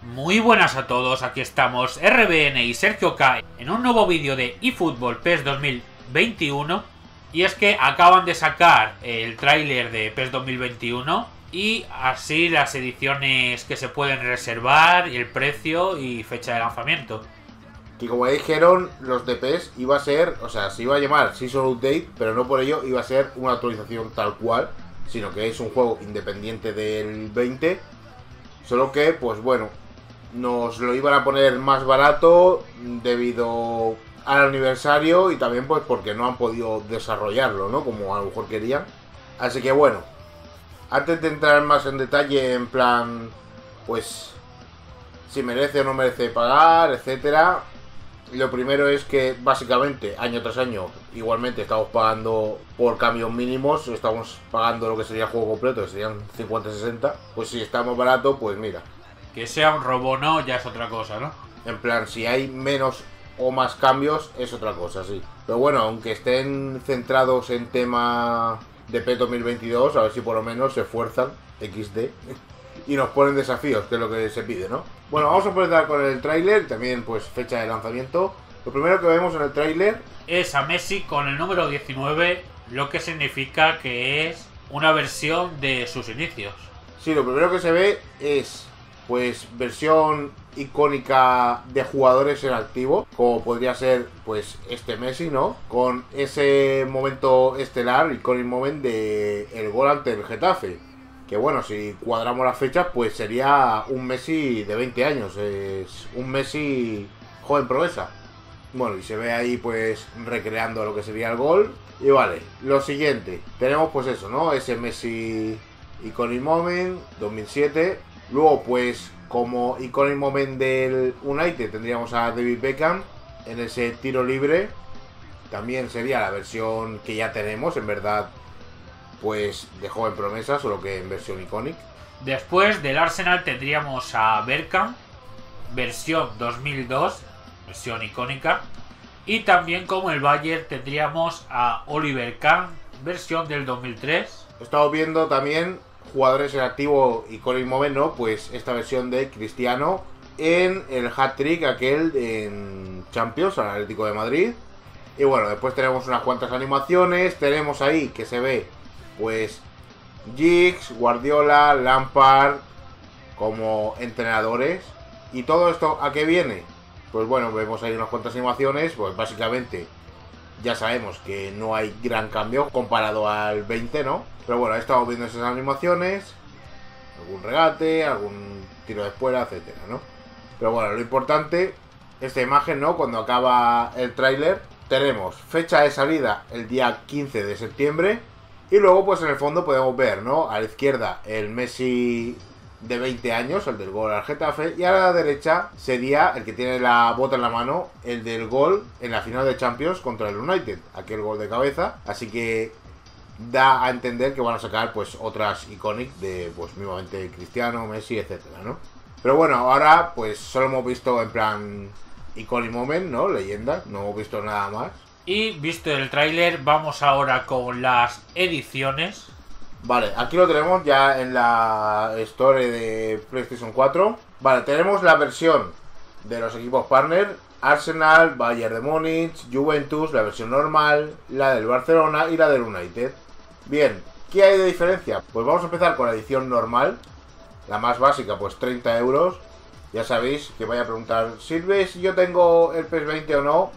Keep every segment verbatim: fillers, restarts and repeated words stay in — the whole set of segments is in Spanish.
Muy buenas a todos, aquí estamos R B N y Sergio K en un nuevo vídeo de eFootball PES dos mil veintiuno. Y es que acaban de sacar el tráiler de PES dos mil veintiuno y así las ediciones que se pueden reservar y el precio y fecha de lanzamiento. Y como ya dijeron, los de PES iba a ser, o sea, se iba a llamar Season Update, pero no por ello iba a ser una actualización tal cual, sino que es un juego independiente del veinte, solo que, pues bueno, nos lo iban a poner más barato debido al aniversario y también pues porque no han podido desarrollarlo, ¿no? Como a lo mejor querían. Así que bueno, antes de entrar más en detalle en plan, pues, si merece o no merece pagar, etcétera, lo primero es que básicamente año tras año igualmente estamos pagando por cambios mínimos, estamos pagando lo que sería el juego completo, que serían cincuenta sesenta, pues si está más barato, pues mira. Que sea un robo o no, ya es otra cosa, ¿no? En plan, si hay menos o más cambios, es otra cosa, sí. Pero bueno, aunque estén centrados en tema de PES dos mil veintidós, a ver si por lo menos se esfuerzan, equis de, y nos ponen desafíos, que es lo que se pide, ¿no? Bueno, vamos a empezar con el tráiler, también pues fecha de lanzamiento. Lo primero que vemos en el tráiler es a Messi con el número diecinueve, lo que significa que es una versión de sus inicios. Sí, lo primero que se ve es pues versión icónica de jugadores en activo, como podría ser pues este Messi, ¿no? Con ese momento estelar, iconic moment de el gol ante el Getafe. Que bueno, si cuadramos las fechas, pues sería un Messi de veinte años, es un Messi joven promesa. Bueno, y se ve ahí pues recreando lo que sería el gol. Y vale, lo siguiente, tenemos pues eso, ¿no? Ese Messi iconic moment dos mil siete. Luego pues como iconic moment del United tendríamos a David Beckham en ese tiro libre. También sería la versión que ya tenemos, en verdad, pues de joven promesa, solo que en versión iconic. Después del Arsenal tendríamos a Bergkamp, versión dos mil dos, versión icónica. Y también como el Bayern tendríamos a Oliver Kahn, versión del dos mil tres. Estamos viendo también jugadores en activo iconic moment, ¿no? Pues esta versión de Cristiano en el hat-trick aquel en Champions al Atlético de Madrid. Y bueno, después tenemos unas cuantas animaciones. Tenemos ahí que se ve pues Giggs, Guardiola, Lampard como entrenadores. ¿Y todo esto a qué viene? Pues bueno, vemos ahí unas cuantas animaciones. Pues básicamente ya sabemos que no hay gran cambio comparado al veinte, ¿no? Pero bueno, estamos viendo esas animaciones, algún regate, algún tiro de espuela, etcétera, ¿no? Pero bueno, lo importante, esta imagen, ¿no? Cuando acaba el tráiler, tenemos fecha de salida el día quince de septiembre. Y luego, pues en el fondo podemos ver, ¿no? A la izquierda el Messi de veinte años, el del gol al Getafe. Y a la derecha sería el que tiene la bota en la mano, el del gol en la final de Champions contra el United. Aquel gol de cabeza. Así que da a entender que van a sacar pues otras iconic de pues mismamente Cristiano, Messi, etcétera, ¿no? Pero bueno, ahora pues solo hemos visto en plan iconic moment, ¿no? Leyenda, no hemos visto nada más. Y visto el tráiler, vamos ahora con las ediciones. Vale, aquí lo tenemos ya en la Store de PlayStation cuatro. Vale, tenemos la versión de los equipos partner: Arsenal, Bayern de Múnich, Juventus, la versión normal, la del Barcelona y la del United. Bien, ¿qué hay de diferencia? Pues vamos a empezar con la edición normal, la más básica, pues treinta euros. Ya sabéis que vaya a preguntar, ¿sirve si yo tengo el PES veinte o no?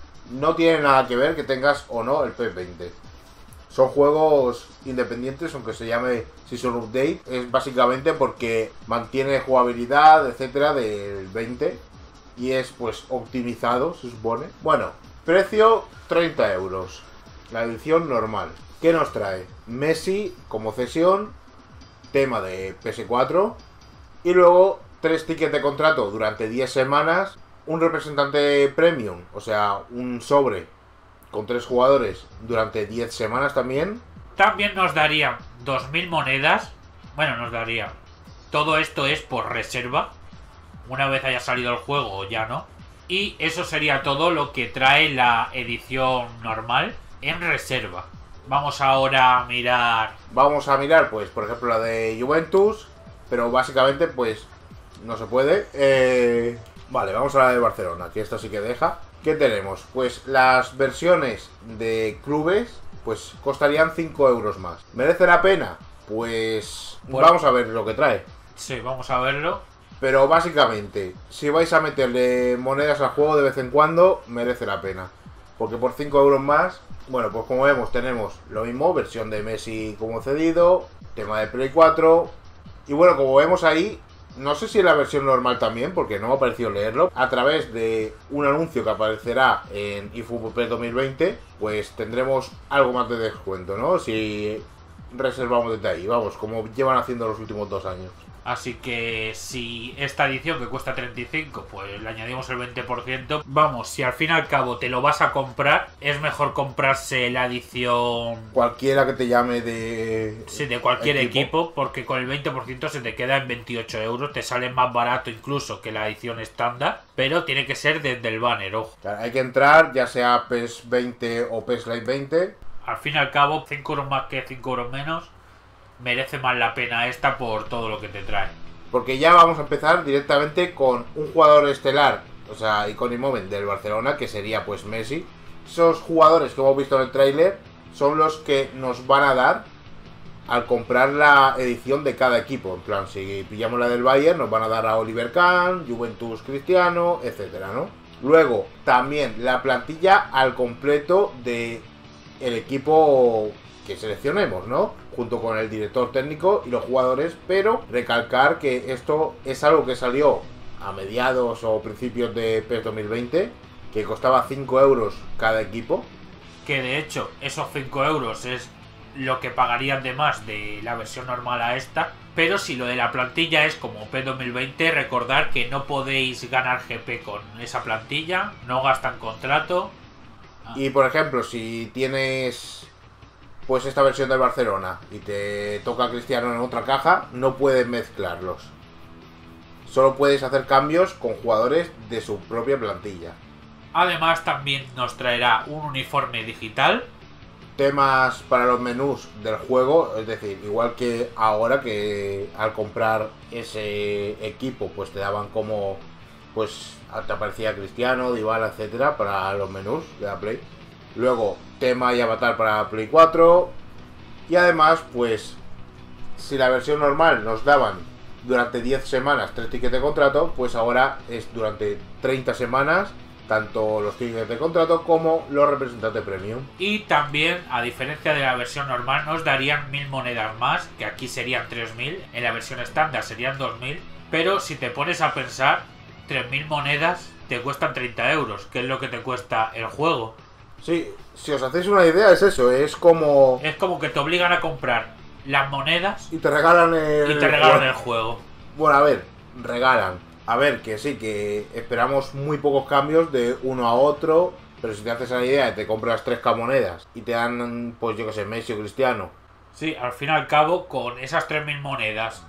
No tiene nada que ver que tengas o no el PES veinte. Son juegos independientes, aunque se llame Season Update. Es básicamente porque mantiene jugabilidad, etcétera, del veinte. Y es pues optimizado, se supone. Bueno, precio treinta euros. La edición normal. ¿Qué nos trae? Messi como cesión, tema de P S cuatro. Y luego tres tickets de contrato durante diez semanas. Un representante premium, o sea, un sobre con tres jugadores durante diez semanas también. También nos daría dos mil monedas. Bueno, nos daría. Todo esto es por reserva. Una vez haya salido el juego, ya no. Y eso sería todo lo que trae la edición normal en reserva. Vamos ahora a mirar. Vamos a mirar, pues, por ejemplo, la de Juventus. Pero básicamente, pues, no se puede. Eh, vale, vamos a la de Barcelona, que esta sí que deja. ¿Qué tenemos? Pues las versiones de clubes pues costarían cinco euros más. ¿Merece la pena? Pues bueno, vamos a ver lo que trae. Sí, vamos a verlo. Pero básicamente, si vais a meterle monedas al juego de vez en cuando, merece la pena. Porque por cinco euros más, bueno, pues como vemos tenemos lo mismo, versión de Messi como cedido, tema de Play cuatro. Y bueno, como vemos ahí, no sé si es la versión normal también, porque no me ha parecido leerlo. A través de un anuncio que aparecerá en eFootball P E S dos mil veinte, pues tendremos algo más de descuento, ¿no? Si reservamos desde ahí, vamos, como llevan haciendo los últimos dos años. Así que si esta edición que cuesta treinta y cinco, pues le añadimos el veinte por ciento. Vamos, si al fin y al cabo te lo vas a comprar, es mejor comprarse la edición... Cualquiera que te llame de... Sí, de cualquier equipo, equipo porque con el veinte por ciento se te queda en veintiocho euros. Te sale más barato incluso que la edición estándar, pero tiene que ser desde el banner, ojo. Claro, hay que entrar, ya sea P E S veinte o P E S Lite veinte. Al fin y al cabo, cinco euros más que cinco euros menos... merece más la pena esta por todo lo que te trae. Porque ya vamos a empezar directamente con un jugador estelar, o sea, iconic moment del Barcelona, que sería pues Messi. Esos jugadores que hemos visto en el tráiler son los que nos van a dar al comprar la edición de cada equipo. En plan, si pillamos la del Bayern, nos van a dar a Oliver Kahn, Juventus Cristiano, etcétera, ¿no? Luego, también la plantilla al completo de el equipo que seleccionemos, ¿no? Junto con el director técnico y los jugadores, pero recalcar que esto es algo que salió a mediados o principios de P E S dos mil veinte, que costaba cinco euros cada equipo. Que de hecho, esos cinco euros es lo que pagarían de más de la versión normal a esta, pero si lo de la plantilla es como P E S dos mil veinte, recordar que no podéis ganar G P con esa plantilla, no gastan contrato. Ah. Y por ejemplo, si tienes... pues esta versión del Barcelona y te toca a Cristiano en otra caja, no puedes mezclarlos. Solo puedes hacer cambios con jugadores de su propia plantilla. Además también nos traerá un uniforme digital. Temas para los menús del juego, es decir, igual que ahora que al comprar ese equipo pues te daban como... pues te aparecía Cristiano, Dybala, etcétera para los menús de la Play. Luego, tema y avatar para Play cuatro. Y además, pues, si la versión normal nos daban durante diez semanas tres tickets de contrato, pues ahora es durante treinta semanas, tanto los tickets de contrato como los representantes premium. Y también, a diferencia de la versión normal, nos darían mil monedas más, que aquí serían tres mil, en la versión estándar serían dos mil. Pero si te pones a pensar, tres mil monedas te cuestan treinta euros, que es lo que te cuesta el juego. Sí, si os hacéis una idea es eso, es como... Es como que te obligan a comprar las monedas y te regalan el... Y te regalan el juego. Bueno, a ver, regalan. A ver, que sí, que esperamos muy pocos cambios de uno a otro, pero si te haces la idea, te compras tres K monedas y te dan, pues yo que sé, Messi o Cristiano. Sí, al fin y al cabo, con esas tres mil monedas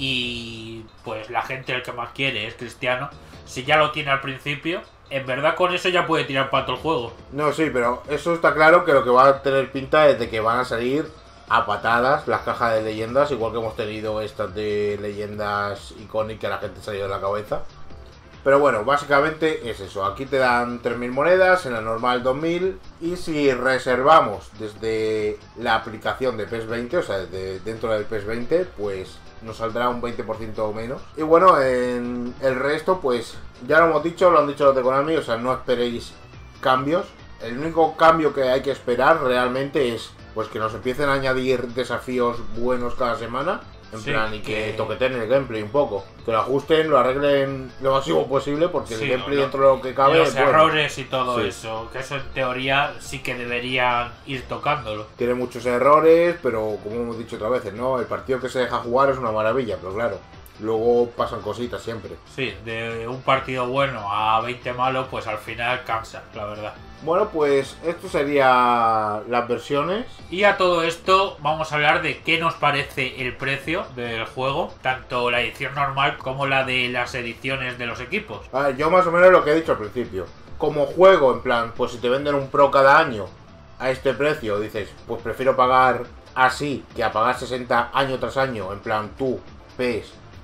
y pues la gente el que más quiere es Cristiano, si ya lo tiene al principio... En verdad con eso ya puede tirar para todo el juego. No, sí, pero eso está claro que lo que va a tener pinta es de que van a salir a patadas las cajas de leyendas, igual que hemos tenido estas de leyendas icónicas que a la gente salió de la cabeza. Pero bueno, básicamente es eso. Aquí te dan tres mil monedas, en la normal dos mil. Y si reservamos desde la aplicación de P E S veinte, o sea, desde dentro del P E S veinte, pues nos saldrá un veinte por ciento o menos. Y bueno, en el resto, pues ya lo hemos dicho, lo han dicho los de Konami, o sea, no esperéis cambios. El único cambio que hay que esperar realmente es pues que nos empiecen a añadir desafíos buenos cada semana. En sí, plan, y que, que toqueten el gameplay un poco. Que lo ajusten, lo arreglen lo máximo posible, porque sí, el gameplay no, dentro de lo que cabe... Los bueno, errores y todo sí. eso, que eso en teoría sí que deberían ir tocándolo. Tiene muchos errores, pero como hemos dicho otras veces, ¿no? El partido que se deja jugar es una maravilla, pero claro, luego pasan cositas siempre. Sí, de un partido bueno a veinte malos, pues al final cansa, la verdad. Bueno, pues esto sería las versiones. Y a todo esto vamos a hablar de qué nos parece el precio del juego, tanto la edición normal como la de las ediciones de los equipos. A ver, yo más o menos lo que he dicho al principio. Como juego, en plan, pues si te venden un Pro cada año a este precio, dices, pues prefiero pagar así que a pagar sesenta año tras año, en plan tú, P E S,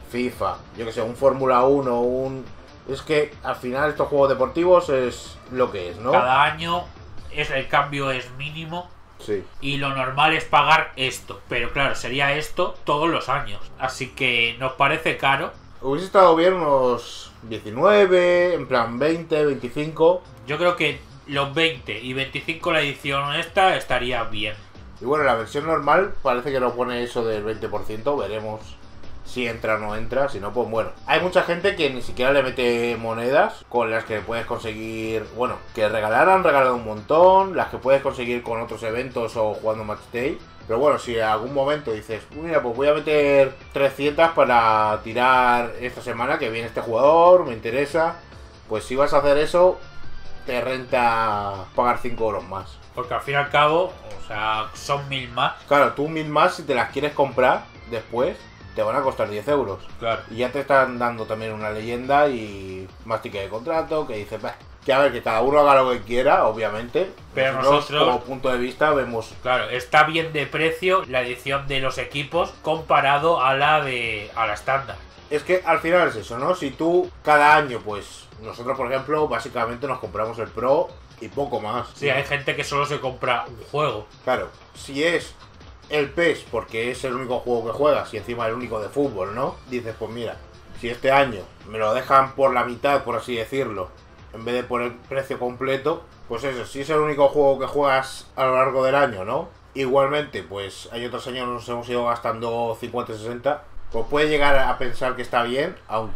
FIFA, yo que sé, un Fórmula uno, un... Es que al final estos juegos deportivos es lo que es, ¿no? Cada año es, el cambio es mínimo. Sí. Y lo normal es pagar esto. Pero claro, sería esto todos los años. Así que nos parece caro. Hubiese estado bien unos diecinueve, en plan veinte, veinticinco. Yo creo que los veinte y veinticinco la edición esta estaría bien. Y bueno, la versión normal parece que no pone eso del veinte por ciento. Veremos si entra o no entra. Si no, pues bueno. Hay mucha gente que ni siquiera le mete monedas con las que puedes conseguir... Bueno, que regalar han regalado un montón. Las que puedes conseguir con otros eventos o jugando Match Day. Pero bueno, si en algún momento dices, mira, pues voy a meter trescientas para tirar esta semana que viene este jugador, me interesa. Pues si vas a hacer eso, te renta pagar cinco euros más. Porque al fin y al cabo, o sea, son mil más. Claro, tú mil más, si te las quieres comprar después, te van a costar diez euros. Claro. Y ya te están dando también una leyenda y más ticket de contrato que dices, bah, que a ver, que cada uno haga lo que quiera, obviamente. Pero nosotros, como punto de vista, vemos... Claro, está bien de precio la edición de los equipos comparado a la de a la estándar. Es que al final es eso, ¿no? Si tú cada año, pues nosotros, por ejemplo, básicamente nos compramos el Pro y poco más. Sí, hay gente que solo se compra un juego. Claro, si es el P E S porque es el único juego que juegas y encima el único de fútbol, ¿no? Dices, pues mira, si este año me lo dejan por la mitad, por así decirlo, en vez de por el precio completo, pues eso, si es el único juego que juegas a lo largo del año, ¿no? Igualmente, pues hay otros años nos hemos ido gastando cincuenta, sesenta, pues puede llegar a pensar que está bien,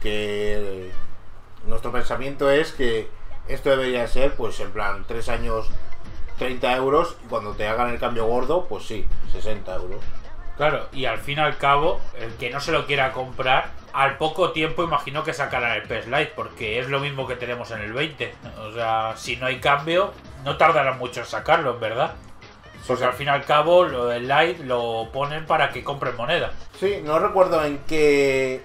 aunque nuestro pensamiento es que esto debería ser, pues en plan, tres años, treinta euros, y cuando te hagan el cambio gordo, pues sí, sesenta euros. Claro, y al fin y al cabo, el que no se lo quiera comprar, al poco tiempo imagino que sacarán el P E S Lite, porque es lo mismo que tenemos en el veinte. O sea, si no hay cambio, no tardarán mucho en sacarlo, en verdad. Porque al fin y al cabo, lo del Lite lo ponen para que compren moneda. Sí, no recuerdo en qué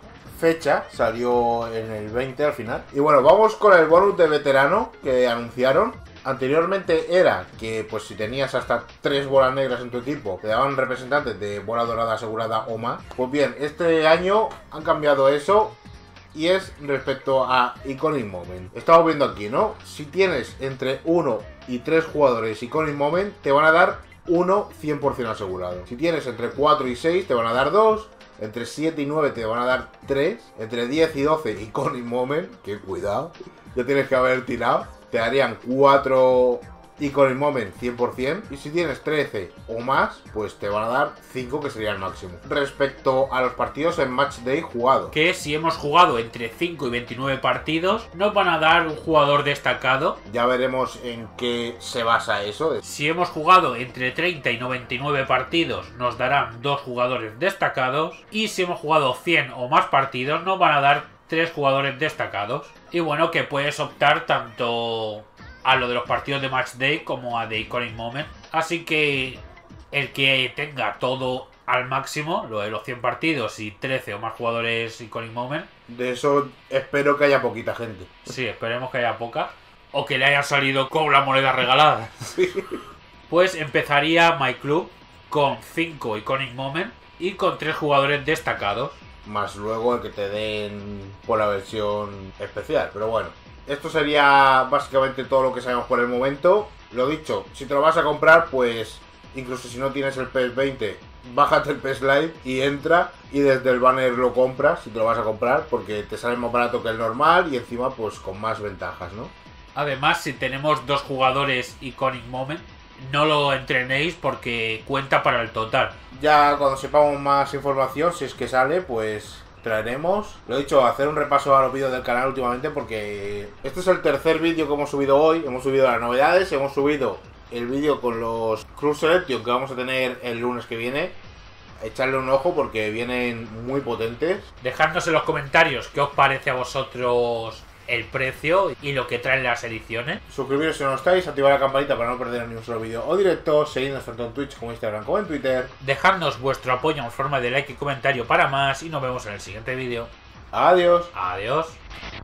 fecha salió en el veinte al final. Y bueno, vamos con el bonus de veterano que anunciaron. Anteriormente era que pues si tenías hasta tres bolas negras en tu equipo te daban representantes de bola dorada asegurada o más. Pues bien, este año han cambiado eso y es respecto a Iconic Moment. Estamos viendo aquí, ¿no? Si tienes entre uno y tres jugadores Iconic Moment te van a dar uno cien por ciento asegurado. Si tienes entre cuatro y seis te van a dar dos. Entre siete y nueve te van a dar tres. Entre diez y doce Iconic Moment, que cuidado, ya tienes que haber tirado, te darían cuatro Iconic Moment cien por ciento. Y si tienes trece o más, pues te van a dar cinco, que sería el máximo. Respecto a los partidos en Match Day jugados, que si hemos jugado entre cinco y veintinueve partidos, nos van a dar un jugador destacado. Ya veremos en qué se basa eso. Si hemos jugado entre treinta y noventa y nueve partidos, nos darán dos jugadores destacados. Y si hemos jugado cien o más partidos, nos van a dar tres jugadores destacados. Y bueno, que puedes optar tanto a lo de los partidos de Match Day como a de Iconic Moment. Así que el que tenga todo al máximo, lo de los cien partidos y trece o más jugadores Iconic Moment. De eso espero que haya poquita gente. Sí, esperemos que haya poca. O que le haya salido con la moneda regalada. Sí. Pues empezaría My Club con cinco Iconic Moment y con tres jugadores destacados. Más luego el que te den por la versión especial. Pero bueno, esto sería básicamente todo lo que sabemos por el momento. Lo dicho, si te lo vas a comprar, pues incluso si no tienes el P E S veinte, bájate el P E S Lite y entra y desde el banner lo compras si te lo vas a comprar, porque te sale más barato que el normal y encima pues con más ventajas, ¿no? Además, si tenemos dos jugadores Iconic Moment, no lo entrenéis porque cuenta para el total. Ya cuando sepamos más información, si es que sale, pues traeremos. Lo he dicho, hacer un repaso a los vídeos del canal últimamente, porque este es el tercer vídeo que hemos subido hoy. Hemos subido las novedades, hemos subido el vídeo con los Club Selection que vamos a tener el lunes que viene. Echarle un ojo porque vienen muy potentes. Dejadnos en los comentarios qué os parece a vosotros el precio y lo que traen las ediciones. Suscribiros si no estáis, activar la campanita para no perder ni un solo vídeo o directo, seguidnos tanto en Twitch como en Instagram como en Twitter. Dejadnos vuestro apoyo en forma de like y comentario para más y nos vemos en el siguiente vídeo. Adiós. Adiós.